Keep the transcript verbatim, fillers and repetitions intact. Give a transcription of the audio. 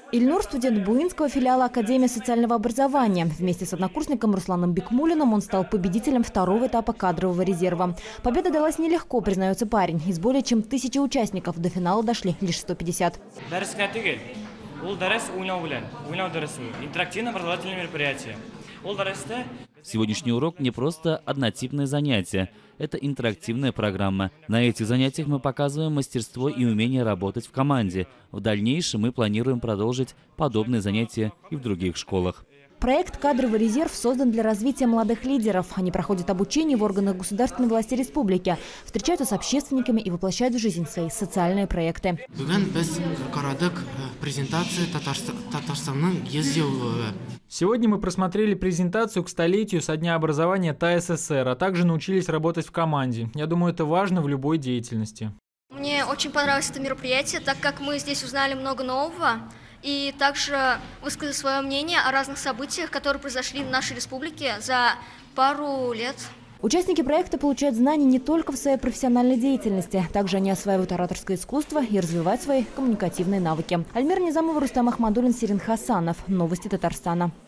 Ильнур – студент Буинского филиала Академии социального образования. Вместе с однокурсником Русланом Бикмулиным он стал победителем второго этапа кадрового резерва. Победа далась нелегко, признается парень. Из более чем тысячи участников до финала дошли лишь сто пятьдесят. Интерактивно-образовательное мероприятие. Сегодняшний урок не просто однотипное занятие. Это интерактивная программа. На этих занятиях мы показываем мастерство и умение работать в команде. В дальнейшем мы планируем продолжить подобные занятия и в других школах. Проект «Кадровый резерв» создан для развития молодых лидеров. Они проходят обучение в органах государственной власти республики, встречаются с общественниками и воплощают в жизнь свои социальные проекты. Сегодня мы просмотрели презентацию к столетию со дня образования ТА СССР, а также научились работать в команде. Я думаю, это важно в любой деятельности. Мне очень понравилось это мероприятие, так как мы здесь узнали много нового. И также высказать свое мнение о разных событиях, которые произошли в нашей республике за пару лет. Участники проекта получают знания не только в своей профессиональной деятельности. Также они осваивают ораторское искусство и развивают свои коммуникативные навыки. Альмира Низамова, Рустам Ахмадуллин, Сирин Хасанов. Новости Татарстана.